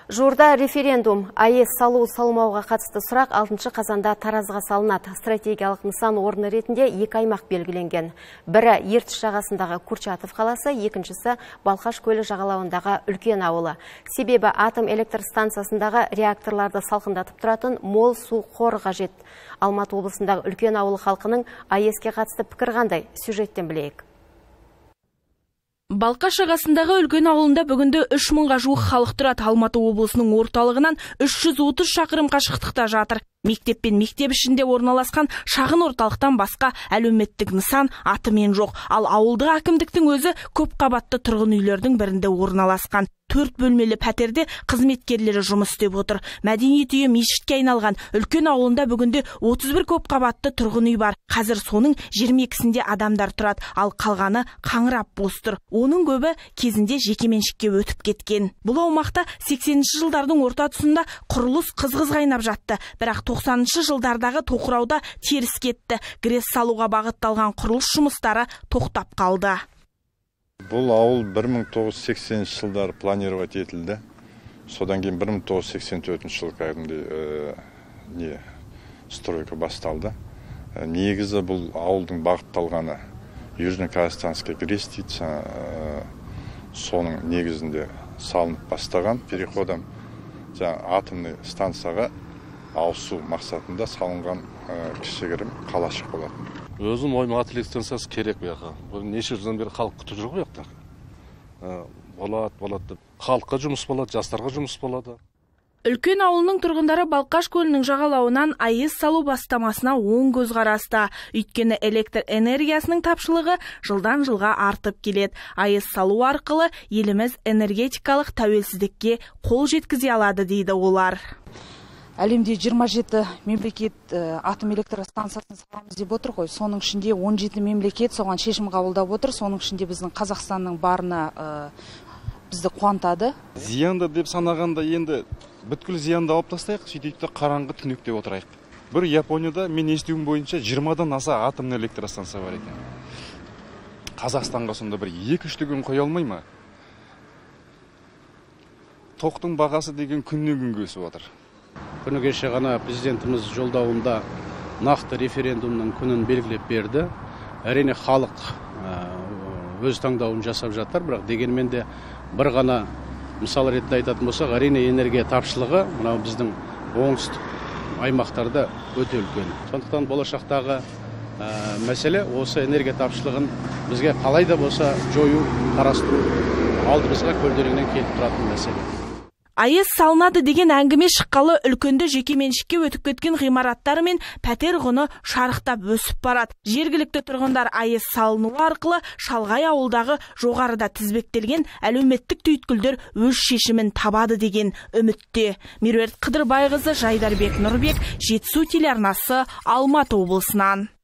Жуырда референдум АЭС салу-салмауға қатысты сұрақ 6 қазанда Таразға салынады. Стратегиялық нысан орны ретінде 2 аймақ белгіленген. Бірі Ертіс жағасындағы Курчатов қаласы, екіншісі Балқаш көлі жағалауындағы үлкен ауылы. Себебі атом электр станциясындағы реакторларды салқындатып тұратын мол су қоры қажет. Алматы облысындағы үлкен ауылы халқының АЭСке қатысты пікір қандай? Сюжеттен білейік. Балқаш жағасындағы үлкен ауылында бүгінде 3000-ға жуық халық тұрады. Алматы облысының орталығынан 330 шақырым қашықтықта жатыр. Мектеп пен мектеп ішінде орналасқан шағын орталықтан басқа әлеуметтік нысан атымен жоқ. Ал ауылдық әкімдіктің өзі көп қабатты тұрғын үйлердің бірінде орналасқан. 4 бөлмелі пәтерде қызметкерлері жұмыс істеп отыр. Мәдениет үйі мешітке айналған үлкен ауылында бүгінде 31 көп қабатты тұрғын үй бар. Қазір соның 22-сінде адамдар тұрады, ал қалғаны қаңырап бос тұр. Оның көбі кезінде жекеменшікке өтіп кеткен. Бұл аумақта 80-ші жылдардың орта тұсында құрылыс қыз-қыз қайнап жатты. Бірақ 90-шы жылдардағы тоқырауда теріс кетті. ГРЭС салуға бағытталған құрылыс жұмыстары тоқтап қалды. Бұл ауыл 1980 жылдары планировать етілді. Содан кейін 1984 жылы кәдімгідей стройка басталды. Негізі бұл ауылдың бағытталғаны Южно-Казахстанский ГРЭС дейді, соның негізінде салынып бастаған переходом атомный станцияға ауысу мақсатында салынған кішігірім қалашық болатын. Өзім ойыма атом электр станциясы керек бұяққа. Неше жылдан бері халық күтіп жүр бұяқта. Болады деп. Халыққа жұмыс болады, жастарға жұмыс болады. Үлкен ауылының тұрғындары Балқаш көлінің жағалауынан АЭС салу бастамасына оң көз қарасты. Өйткені электр энергиясының тапшылығы жылдан жылға артып келеді. АЭС салу арқылы еліміз энергетикалық тәуелсіздікке қол жеткізе алады дейді олар. Әлемде 27 мемлекет атом электр станциясын саламыз деп отыр ғой. Соның ішінде 17 мемлекет соған шешім қабылдап отыр. Соның ішінде біздің Қазақстанның барына бізді қуантады. Зиянды деп санағанда енді бүткіл зиянды алып тастайық, сөйтейік те қараңғы түнек деп отырайық. Бір Японияда мен естуім бойынша 20-дан аса атом электр станция бар екен. Қазақстанға сонда бір 2-3 күн қоя алмай ма? Тоқтың бағасы деген күннен күнге өсіп отыр. Күні кеше ғана президентіміз жолдауында нақты референдумның күнін белгілеп берді. Әрине халық өз таңдауын жасап жатыр, бірақ дегенмен де бір ғана мысал ретінде айтатын болсақ, әрине энергия тапшылығы мынау біздің оңтүстік аймақтарда өте үлкен. Сондықтан болашақтағы мәселе осы энергия тапшылығын бізге қалай да болса жою, қарастыру алдымызға көлденеңнен келіп тұратын мәселе. АЭС салынады деген әңгіме шыққалы үлкенді жекеменшікке өтіп кеткен ғимараттар мен пәтер құны шарықтап өсіп барады. Жергілікті тұрғындар АЭС салыну арқылы шалғай ауылдағы жоғарыда тізбектелген әлеуметтік түйткілдер өз шешімін табады деген үмітте. Меруерт Қыдырбайқызы, Жайдарбек Нұрбек, Жетісу телеарнасы, Алматы облысынан.